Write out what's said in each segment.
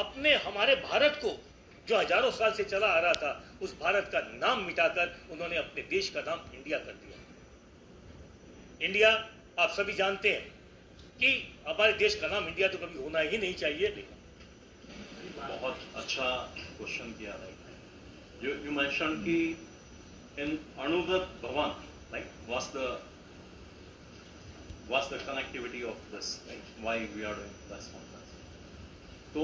अपने हमारे भारत को जो हजारों साल से चला आ रहा था, उस भारत का नाम मिटाकर उन्होंने अपने देश का नाम इंडिया कर दिया। इंडिया आप सभी जानते हैं कि हमारे देश का नाम इंडिया तो कभी होना ही नहीं चाहिए। बहुत अच्छा क्वेश्चन किया है। You mentioned कि in Anugat Bhavan, like what's the connectivity of this, like why we are doing this conference? तो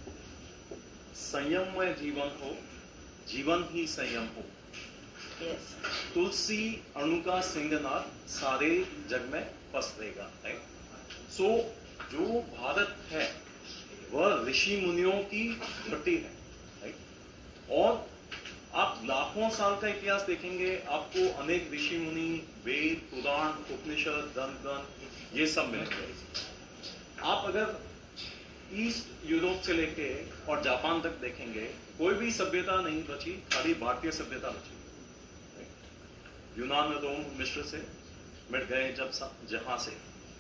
संयममय जीवन हो, जीवन ही संयम हो। yes. तुलसी अणु का सिंगनाद सारे जग में पसरेगा। सो जो भारत है वह ऋषि मुनियों की धरती है। और आप लाखों साल का इतिहास देखेंगे, आपको अनेक ऋषि मुनि, वेद, पुराण, उपनिषद, दंत ये सब मिलेंगे। आप अगर ईस्ट यूरोप से लेके और जापान तक देखेंगे, कोई भी सभ्यता नहीं बची, खाली भारतीय सभ्यता बची। यूनान, रोम, मिस्र से मिट गए जब जहां से।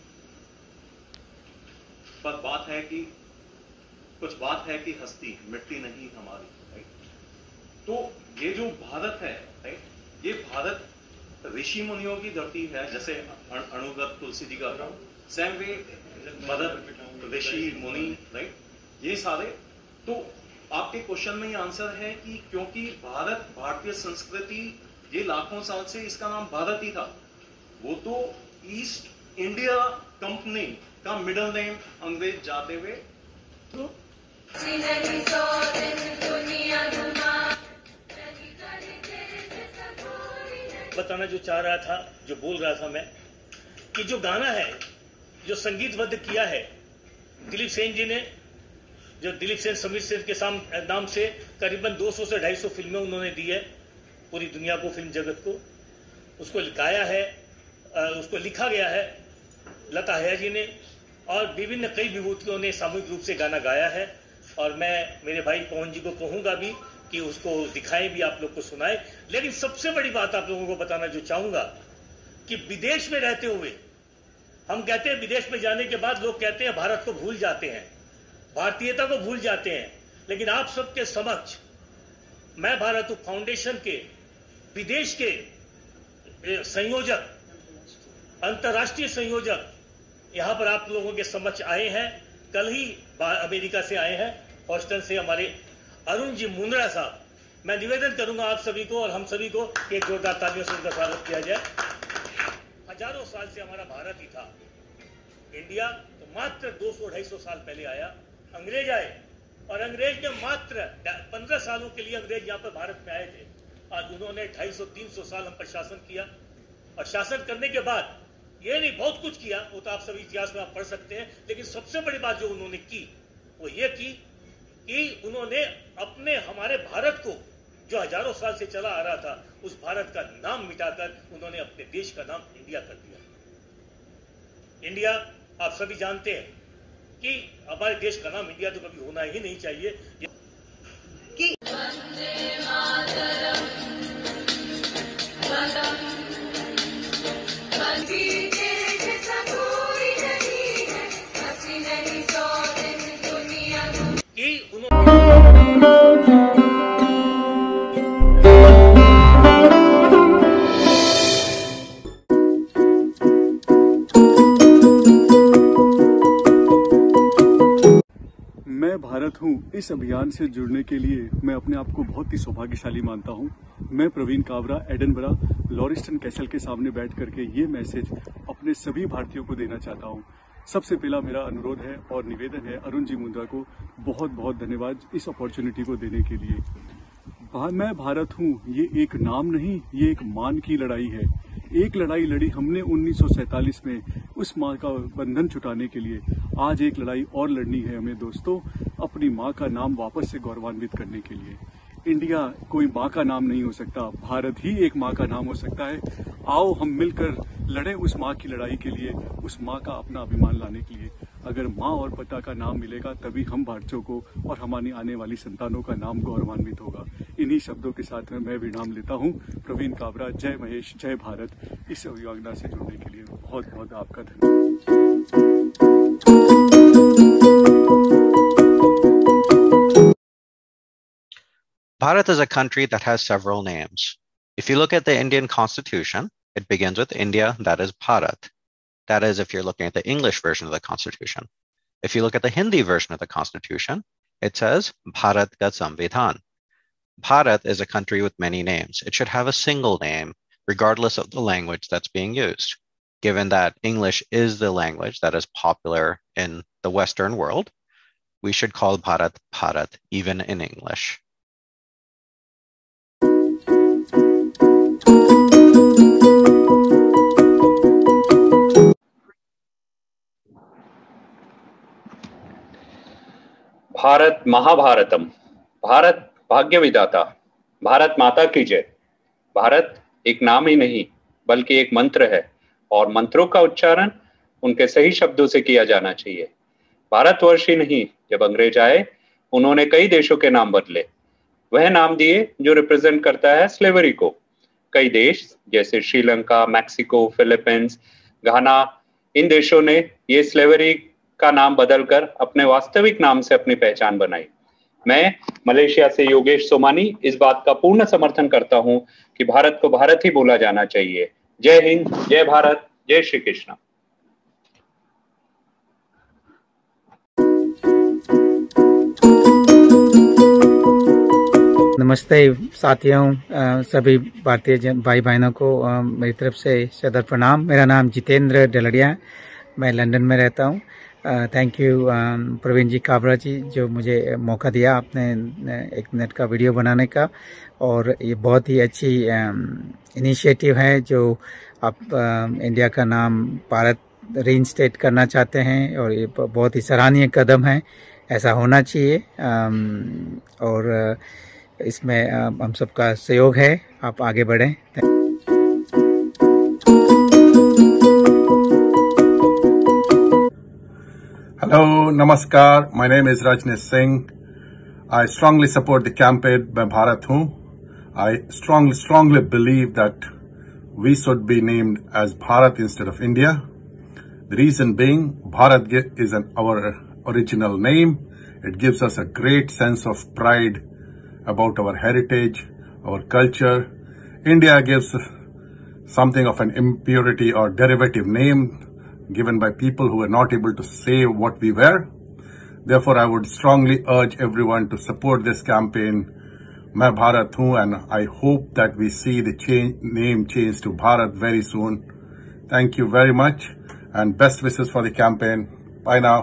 पर कुछ बात है कि हस्ती मिट्टी नहीं हमारी। तो ये जो भारत है, ये भारत ऋषि मुनियों की धरती है। जैसे अणुगत तुलसी जी का सेम वे भरत ऋषि मुनि, राइट, ये सारे। तो आपके क्वेश्चन में ये आंसर है कि क्योंकि भारत, भारतीय संस्कृति, ये लाखों साल से इसका नाम भारत ही था। वो तो ईस्ट इंडिया कंपनी का मिडल नेम अंग्रेज जाते हुए तो बताना जो चाह रहा था, जो बोल रहा था मैं, कि जो गाना है, जो संगीतबद्ध किया है दिलीप सेन जी ने, जो दिलीप सेन समीर सेन के नाम से करीबन 200 से 250 फिल्में उन्होंने दी है पूरी दुनिया को, फिल्म जगत को। उसको गाया है, उसको लिखा गया है लता हया जी ने, और विभिन्न कई विभूतियों ने सामूहिक रूप से गाना गाया है। और मैं मेरे भाई पवन जी को कहूंगा भी कि उसको दिखाएं भी, आप लोग को सुनाएं। लेकिन सबसे बड़ी बात आप लोगों को बताना जो चाहूंगा कि विदेश में रहते हुए हम कहते हैं, विदेश में जाने के बाद लोग कहते हैं भारत को भूल जाते हैं, भारतीयता को भूल जाते हैं। लेकिन आप सबके समक्ष मैं भारत फाउंडेशन के विदेश के संयोजक, अंतर्राष्ट्रीय संयोजक यहां पर आप लोगों के समक्ष आए हैं। कल ही अमेरिका से आए हैं, हॉस्टन से, हमारे अरुण जी मुंद्रा साहब। मैं निवेदन करूंगा आप सभी को और हम सभी को कि एक जोरदार तालियों से उनका स्वागत किया जाए। हजारों साल से हमारा भारत ही था। इंडिया तो मात्र 200-250 साल पहले आया, अंग्रेज आए, और अंग्रेज ने मात्र 15 सालों के लिए अंग्रेज यहाँ पर भारत में आए थे। आज उन्होंने 250-300 साल हम पर शासन किया, और शासन करने के बाद ये नहीं बहुत कुछ किया, वो तो आप सभी इतिहास में आप पढ़ सकते हैं। लेकिन सबसे बड़ी बात जो उन्होंने की वो ये की कि उन्होंने अपने हमारे भारत को जो हजारों साल से चला आ रहा था, उस भारत का नाम मिटाकर उन्होंने अपने देश का नाम इंडिया कर दिया। इंडिया आप सभी जानते हैं कि हमारे देश का नाम इंडिया तो कभी होना ही नहीं चाहिए। कि मैं भारत हूँ इस अभियान से जुड़ने के लिए मैं अपने आप को बहुत ही सौभाग्यशाली मानता हूँ। मैं Praveen Kabra Edinburgh Lauriston castle के सामने बैठ करके ये मैसेज अपने सभी भारतीयों को देना चाहता हूँ। सबसे पहला मेरा अनुरोध है और निवेदन है अरुण जी मुंद्रा को बहुत बहुत धन्यवाद इस अपॉर्चुनिटी को देने के लिए। मैं भारत हूँ ये एक नाम नहीं, ये एक मान की लड़ाई है। एक लड़ाई लड़ी हमने 1947 में उस माँ का बंधन छुटाने के लिए। आज एक लड़ाई और लड़नी है हमें दोस्तों, अपनी माँ का नाम वापस से गौरवान्वित करने के लिए। इंडिया कोई माँ का नाम नहीं हो सकता, भारत ही एक माँ का नाम हो सकता है। आओ हम मिलकर लड़ें उस माँ की लड़ाई के लिए, उस माँ का अपना अभिमान लाने के लिए। अगर माँ और पिता का नाम मिलेगा तभी हम भारतीयों को और हमारी आने वाली संतानों का नाम गौरवान्वित होगा। इन्हीं शब्दों के साथ में मैं विराम लेता हूँ। प्रवीण काबरा, जय महेश, जय भारत। इस योजना से जुड़ने के लिए बहुत बहुत आपका धन्यवाद। Bharat is a country that has several names. If you look at the Indian Constitution, it begins with India, that is Bharat. That is if you're looking at the English version of the Constitution. If you look at the Hindi version of the Constitution, it says Bharat ka Samvidhan. Bharat is a country with many names. It should have a single name, regardless of the language that's being used. Given that English is the language that is popular in the Western world, we should call Bharat Bharat, even in English. Bharat महाभारतम, Bharat भाग्य विधाता, भारत माता की जय। भारत एक नाम ही नहीं बल्कि एक मंत्र है और मंत्रों का उच्चारण उनके सही शब्दों से किया जाना चाहिए। भारतवर्ष ही नहीं, जब अंग्रेज आए उन्होंने कई देशों के नाम बदले, वह नाम दिए जो रिप्रेजेंट करता है स्लेवरी को। कई देश जैसे श्रीलंका, मैक्सिको, फिलीपींस, घाना, इन देशों ने ये स्लेवरी का नाम बदलकर अपने वास्तविक नाम से अपनी पहचान बनाई। मैं मलेशिया से योगेश सोमानी इस बात का पूर्ण समर्थन करता हूं कि भारत को भारत ही बोला जाना चाहिए। जय हिंद, जय भारत, जय श्री कृष्ण। नमस्ते साथियों, सभी भारतीय भाई बहनों को मेरी तरफ से सदर प्रणाम। मेरा नाम जितेंद्र डलड़िया है, मैं लंदन में रहता हूँ। थैंक यू प्रवीण जी काबरा जी, जो मुझे मौका दिया आपने 1 मिनट का वीडियो बनाने का। और ये बहुत ही अच्छी इनिशिएटिव है जो आप इंडिया का नाम भारत रीइंस्टेट करना चाहते हैं, और ये बहुत ही सराहनीय कदम है। ऐसा होना चाहिए और इसमें हम सबका सहयोग है। आप आगे बढ़ें। Hello, Namaskar. My name is Rajneesh Singh. I strongly support the campaign by Bharat Hu. I strongly believe that we should be named as Bharat instead of India. The reason being, Bharat is our original name. It gives us a great sense of pride about our heritage, our culture. India gives something of an impurity or derivative name given by people who were not able to say what we were. Therefore, I would strongly urge everyone to support this campaign, Main Bharat Hoon, and I hope that we see the name change to Bharat very soon. Thank you very much and best wishes for the campaign. Bye now.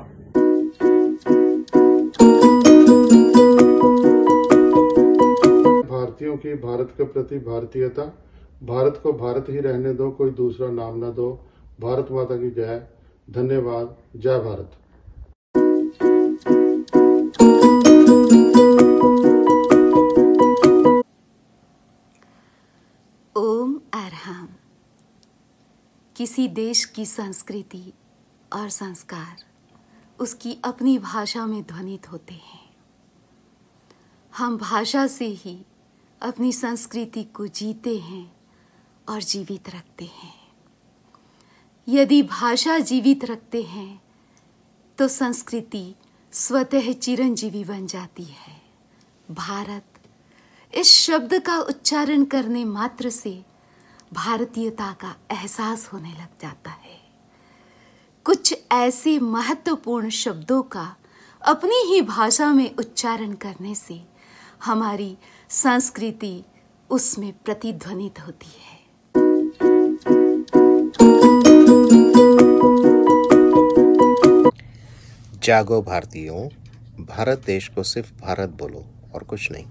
भारतीयों की भारत के प्रति भारतीयता, भारत को भारत ही रहने दो, कोई दूसरा नाम ना दो। भारत माता की जय। धन्यवाद। जय भारत। ओम अरहम। किसी देश की संस्कृति और संस्कार उसकी अपनी भाषा में ध्वनित होते हैं। हम भाषा से ही अपनी संस्कृति को जीते हैं और जीवित रखते हैं। यदि भाषा जीवित रखते हैं तो संस्कृति स्वतः चिरंजीवी बन जाती है। भारत इस शब्द का उच्चारण करने मात्र से भारतीयता का एहसास होने लग जाता है। कुछ ऐसे महत्वपूर्ण शब्दों का अपनी ही भाषा में उच्चारण करने से हमारी संस्कृति उसमें प्रतिध्वनित होती है। जागो भारतीयों, भारत देश को सिर्फ भारत बोलो और कुछ नहीं।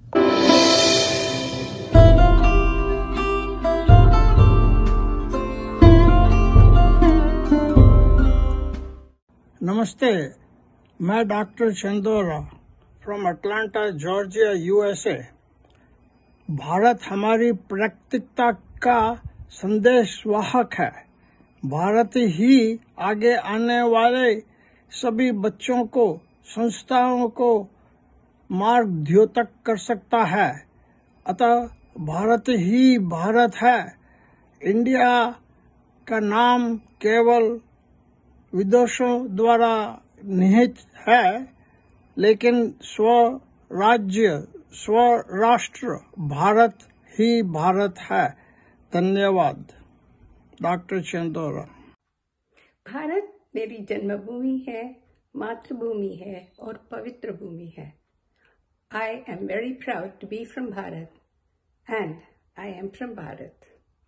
नमस्ते, मैं doctor Chandora from Atlanta, Georgia, USA. Bharat हमारी प्राकृतिकता का संदेश वाहक है। भारत ही आगे आने वाले सभी बच्चों को, संस्थाओं को मार्गद्योतक कर सकता है। अतः भारत ही भारत है। इंडिया का नाम केवल विदेशों द्वारा निहित है, लेकिन स्वराज्य, स्वराष्ट्र भारत ही भारत है। धन्यवाद। डॉक्टर चंदोरा। भारत मेरी जन्मभूमि है, मातृभूमि है और पवित्र भूमि है। I am very proud to be from Bharat and I am from Bharat.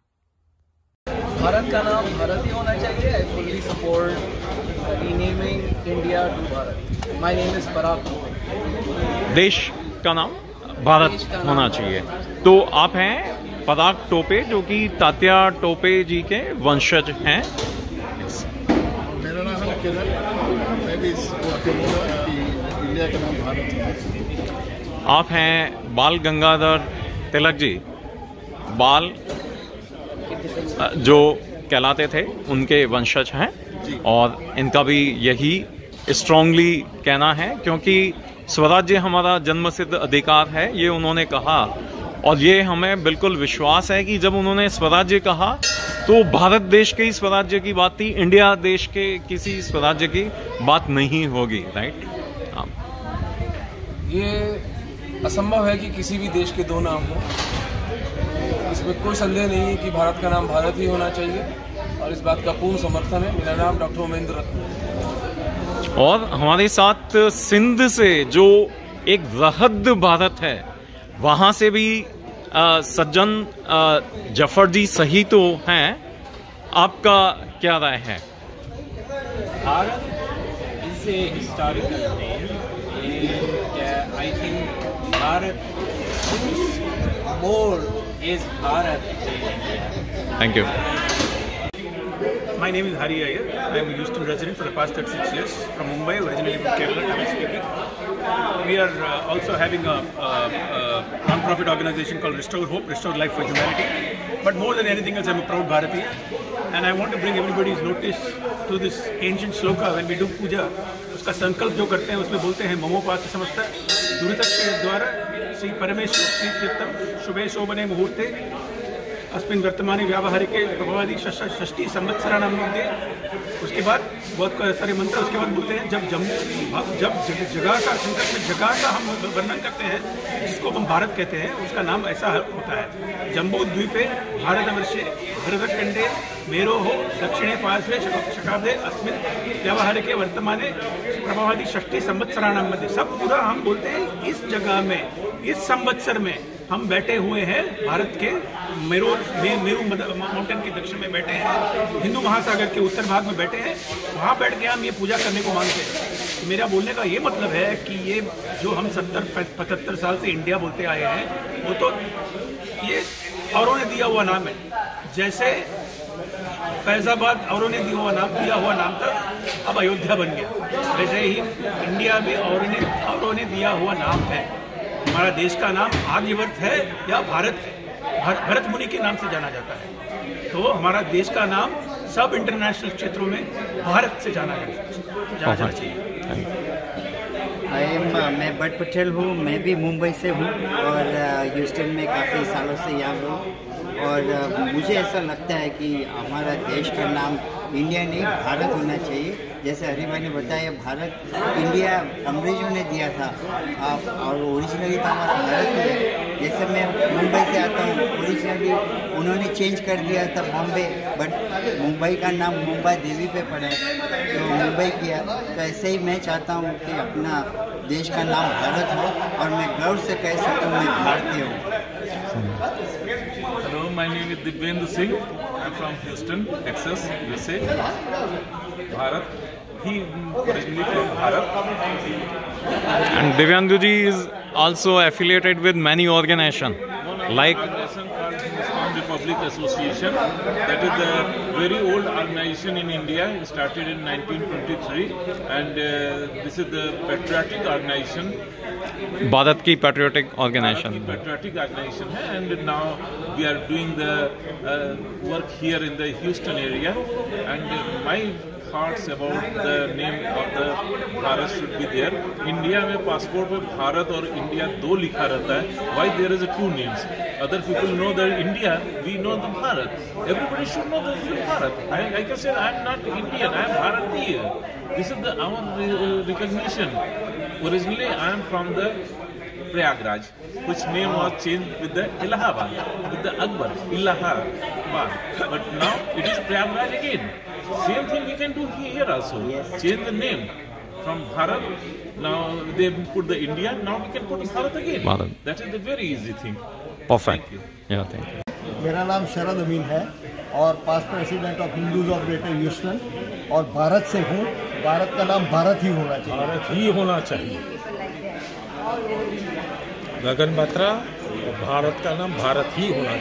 Bharat का नाम भारत ही होना चाहिए। I fully support renaming India to Bharat. My name is Parag Tope. देश का नाम भारत होना चाहिए। तो आप हैं पराग टोपे, जो कि तात्या टोपे जी के वंशज हैं। मेरा नाम है किरण, मैं भी इंडिया का नाम भारत है। आप हैं बाल गंगाधर तिलक जी, बाल जो कहलाते थे उनके वंशज हैं, और इनका भी यही स्ट्रांगली कहना है, क्योंकि स्वराज्य हमारा जन्मसिद्ध अधिकार है, ये उन्होंने कहा। और ये हमें बिल्कुल विश्वास है कि जब उन्होंने स्वराज्य कहा तो भारत देश के ही स्वराज्य की बात थी, इंडिया देश के किसी स्वराज्य की बात नहीं होगी। राइट। ये असंभव है कि किसी भी देश के दो नाम हो। इसमें कोई संदेह नहीं है कि भारत का नाम भारत ही होना चाहिए, और इस बात का पूर्ण समर्थन है। मेरा नाम डॉक्टर उमेंद्र रत्न। और हमारे साथ सिंध से जो एक वृहद भारत है, वहां से भी सज्जन जफर जी सही तो हैं। आपका क्या राय है? Bharat is a historical name, and I think Bharat is more is Bharat than India. Thank you. My name is Hari Iyer. I am a Houston resident for the past 36 years from Mumbai, originally from Kerala, Tamil speaking. We are also having a non-profit organization called Restore Hope, Restore Life for Humanity. But more than anything else, I am a proud Bharatiya, and I want to bring everybody's notice to this ancient shloka when we do puja. उसका संकल्प जो करते हैं उसमें बोलते हैं ममोपास्य समस्त दुरितस्य द्वारा श्री परमेश्वर तीर्थम शुभे शोभने मुहूर्ते अस्मिन् वर्तमाने व्यावहारिके प्रभावादि षष्ठी संवत्सराणां मध्ये। उसके बाद बहुत सारे मंत्र उसके बाद बोलते हैं जब जगह का संकट में जगह का हम वर्णन करते हैं, जिसको हम भारत कहते हैं, उसका नाम ऐसा होता है। जम्बू द्वीपे भारतवर्षे भरतखंडे मेरोः दक्षिणे पार्श्वे शकाब्दे अस्मिन् व्यावहारिके वर्तमाने प्रभावादि षष्ठी संवत्सराणां मध्ये। सब पूरा हम बोलते हैं इस जगह में, इस संवत्सर में हम बैठे हुए हैं भारत के मेरू माउंटेन के दक्षिण में बैठे हैं, हिंदू महासागर के उत्तर भाग में बैठे हैं। वहाँ बैठ के हम ये पूजा करने को मांगते हैं। मेरा बोलने का ये मतलब है कि ये जो हम 70-75 साल से इंडिया बोलते आए हैं, वो तो ये औरों ने दिया हुआ नाम है। जैसे फैजाबाद औरों ने दिया हुआ नाम था, अब अयोध्या बन गया। वैसे ही इंडिया भी औरों ने दिया हुआ नाम है। हमारा देश का नाम आर्यवर्त है या भरत मुनि के नाम से जाना जाता है। तो हमारा देश का नाम सब इंटरनेशनल क्षेत्रों में भारत से जाना चाहिए। मैं बट पटेल हूँ, मैं भी मुंबई से हूँ और ह्यूस्टन में काफ़ी सालों से यहाँ हूँ। और मुझे ऐसा लगता है कि हमारा देश का नाम इंडिया नहीं भारत होना चाहिए। जैसे हरि भाई ने बताया, भारत इंडिया अंग्रेजों ने दिया था, और ओरिजिनली तो हमारा भारत ही है। जैसे मैं मुंबई से आता हूँ, ओरिजिनली उन्होंने चेंज कर दिया था बॉम्बे, बट मुंबई का नाम मुंबई देवी पे पड़ा है तो मुंबई किया। तो ऐसे ही मैं चाहता हूँ कि अपना देश का नाम भारत हो और मैं गर्व से कह सकूँ मैं भारतीय हूँ। Hello, my name is Divyendra Singh. I'm from Houston, Texas, USA. Bharat. He originally from Bharat. And Divyendra ji is also affiliated with many organizations like organization called Hindustan Republic Association. That is a very old organization in India. It started in 1923, and this is the patriotic organization. Bharat की patriotic organization है, and now we are doing the work here in the Houston area, and my thoughts about the name of the Bharat should be there. India में passport में भारत और India दो लिखा रहता है. Why there is two names? Other people know the India, we know the Bharat. Everybody should know the Bharat. I can say I am not Indian, I am Bharatiya. This is our recognition. Originally I am from the Prayagraj, which name was changed with the Allahabad, with the Akbar, Allahabad. But now it is Prayagraj again. Same thing we can do here also. Change the name from Bharat. Now they put the India. Now we can put Bharat again. Bharat. That is the very easy thing. Perfect. Yeah, thank you. मेरा नाम शरद अमीन है और past president of Hindus of greater Houston और भारत से हूँ। भारत का नाम भारत ही होना चाहिए। भारत ही होना चाहिए। गगन बत्रा और भारत का नाम भारत ही होना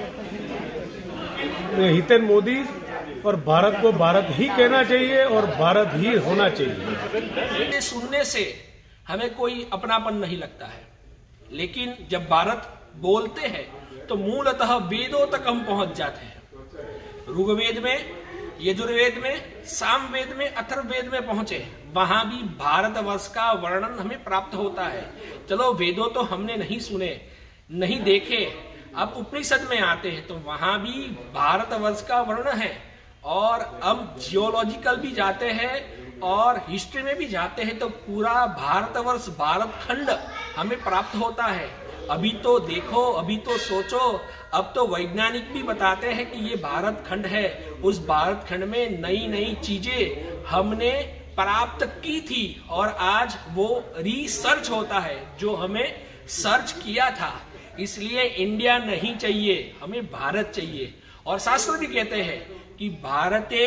चाहिए। हितेन मोदी और भारत को भारत ही कहना चाहिए और भारत ही होना चाहिए। सुनने से हमें कोई अपनापन नहीं लगता है, लेकिन जब भारत बोलते हैं तो मूलतः वेदों तक हम पहुंच जाते हैं। ऋग्वेद में, यजुर्वेद में, सामवेद में, अथर्ववेद में पहुंचे, वहां भी भारतवर्ष का वर्णन हमें प्राप्त होता है। चलो वेदों तो हमने नहीं सुने, नहीं देखे, अब उपनिषद में आते हैं तो वहां भी भारतवर्ष का वर्णन है। और अब जियोलॉजिकल भी जाते हैं और हिस्ट्री में भी जाते हैं तो पूरा भारतवर्ष, भारत खंड हमें प्राप्त होता है। अभी तो देखो, अभी तो सोचो, अब तो वैज्ञानिक भी बताते हैं कि ये भारत खंड है। उस भारत खंड में नई नई चीजें हमने प्राप्त की थी और आज वो रिसर्च होता है जो हमें सर्च किया था। इसलिए इंडिया नहीं चाहिए, हमें भारत चाहिए। और शास्त्र भी कहते हैं कि भारते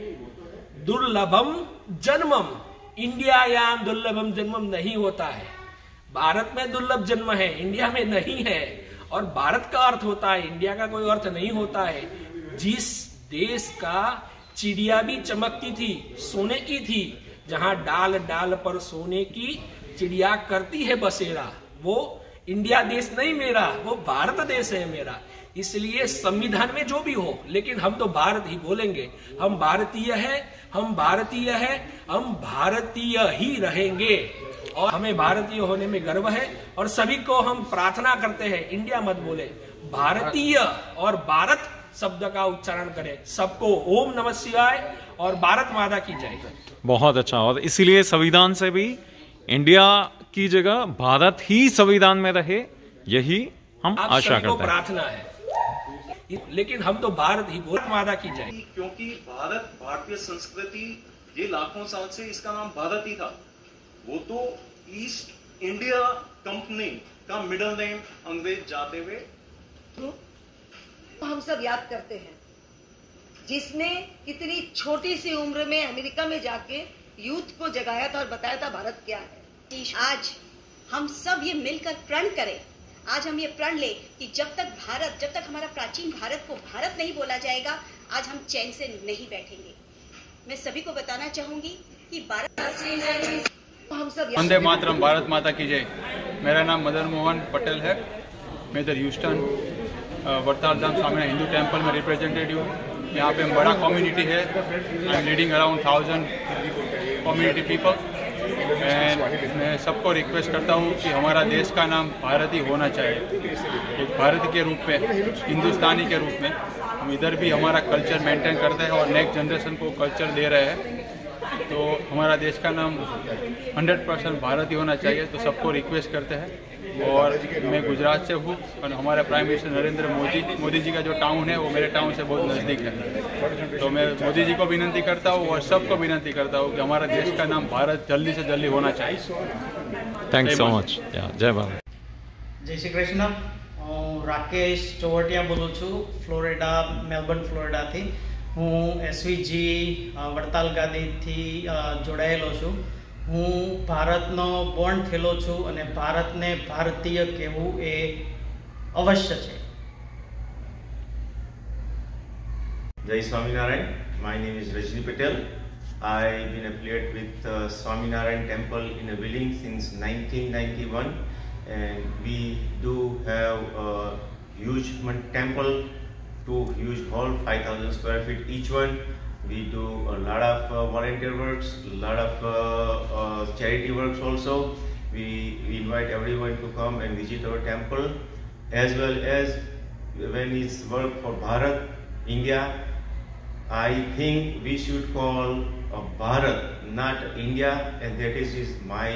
दुर्लभम जन्मम, इंडियायाम दुर्लभम जन्मम नहीं होता है। भारत में दुर्लभ जन्म है, इंडिया में नहीं है। और भारत का अर्थ होता है, इंडिया का कोई अर्थ नहीं होता है। जिस देश का चिड़िया भी चमकती थी, सोने की थी, जहां डाल डाल पर सोने की चिड़िया करती है बसेरा, वो इंडिया देश नहीं मेरा, वो भारत देश है मेरा। इसलिए संविधान में जो भी हो, लेकिन हम तो भारत ही बोलेंगे। हम भारतीय हैं, हम भारतीय हैं, हम भारतीय ही रहेंगे। और हमें भारतीय होने में गर्व है और सभी को हम प्रार्थना करते हैं इंडिया मत बोले, भारतीय और भारत शब्द का उच्चारण करें। सबको ओम नमः शिवाय और भारत माता की जय। बहुत अच्छा। और इसीलिए संविधान से भी इंडिया की जगह भारत ही संविधान में रहे, यही हम आशा करते हैं। प्रार्थना है, लेकिन हम तो भारत ही, भारत माता की जय। क्योंकि भारत, भारतीय संस्कृति, ये लाखों साल से इसका नाम भारत ही था। वो तो ईस्ट इंडिया कंपनी का मिडिल नेम अंग्रेज जाते हुए हम सब याद करते हैं, जिसने इतनी छोटी सी उम्र में अमेरिका में जाके यूथ को जगाया था और बताया था भारत क्या है। आज हम सब ये मिलकर प्रण करें, आज हम ये प्रण ले कि जब तक हमारा प्राचीन भारत को भारत नहीं बोला जाएगा, आज हम चैन से नहीं बैठेंगे। मैं सभी को बताना चाहूंगी कि भारत हम सब वंदे मातरम, भारत माता की जय। मेरा नाम मदन मोहन पटेल है। मैं इधर ह्यूस्टन वरताल धाम स्वामी हिंदू टेम्पल में रिप्रेजेंटेटिव हूँ। यहाँ पे बड़ा कम्युनिटी है। I am leading around 1000 community people. मैं सबको रिक्वेस्ट करता हूँ कि हमारा देश का नाम भारत ही होना चाहिए। एक भारत के रूप में, हिंदुस्तानी के रूप में हम इधर भी हमारा कल्चर मेंटेन करते हैं और नेक्स्ट जनरेशन को कल्चर दे रहे हैं। तो हमारा देश का नाम 100% भारत ही होना चाहिए। तो सबको रिक्वेस्ट करते हैं। और मैं गुजरात से हूँ और हमारे प्राइम मिनिस्टर नरेंद्र मोदी जी का जो टाउन है वो मेरे टाउन से बहुत नज़दीक है। तो मैं मोदी जी को विनती करता हूँ और सबको विनती करता हूँ कि हमारा देश का नाम भारत जल्दी से जल्दी होना चाहिए। Thanks so much. जय भारत। जय श्री कृष्ण। राकेश चौवटिया बोलूँ छू, फ्लोरिडा, मेलबर्न फ्लोरिडा थी। हूँ SVG वड़ताल गादी थी जोड़ाયેલો છું। હું ભારતનો બોર્ન થયેલો છું અને ભારતને ભારતીય કહેવું એ અવશ્ય છે। Jai Swaminarayan. My name is Rajni Patel. I've been affiliated with Swaminarayan Temple in Willing since 1991, and we do have a huge temple, 2 huge hall, 5,000 square feet each one. We do a lot of volunteer works, a lot of charity works also. We invite everyone to come and visit our temple, as well as when it's work for Bharat, India, I think we should call Bharat, not India, and that is my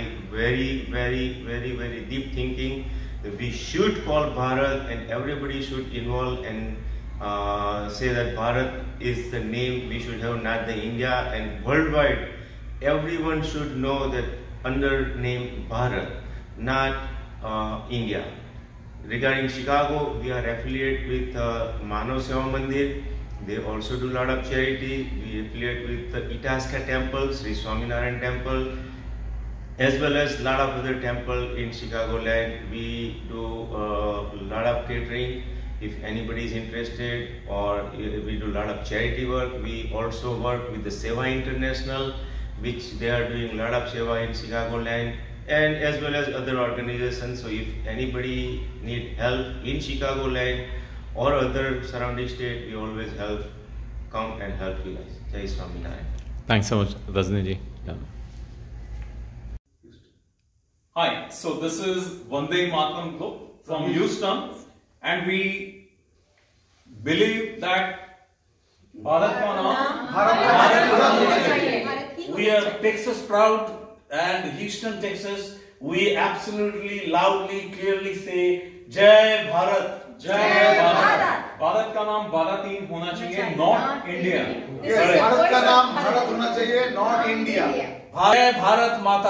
very deep thinking. We should call Bharat, and everybody should involve and say that Bharat is the name we should have, not the India. And worldwide, everyone should know that under name Bharat, not India. Regarding Chicago, we are affiliated with Manav Seva Mandir. They also do a lot of charity. We affiliate with the Itasca Temple, Sri Swaminarayan Temple, as well as a lot of other temples in Chicagoland. We do a lot of catering. If anybody is interested, or we do a lot of charity work. We also work with the Seva International, which they are doing a lot of Seva in Chicagoland, and as well as other organizations. So if anybody need help in Chicagoland or other surrounding state, we always help. Come and help you guys. Jai Swaminarayan. Thanks so much, Rajni ji. Yeah. Hi, so this is Vande Mataram Group from Houston, and we believe that Bharat ka naam Bharat. We are Texas proud, and Houston, Texas. We absolutely loudly, clearly say Jai Bharat. जय भारत। भारत का नाम भारत ही होना चाहिए, not India. Bharat का नाम भारत होना चाहिए, not India. जय भारत माता।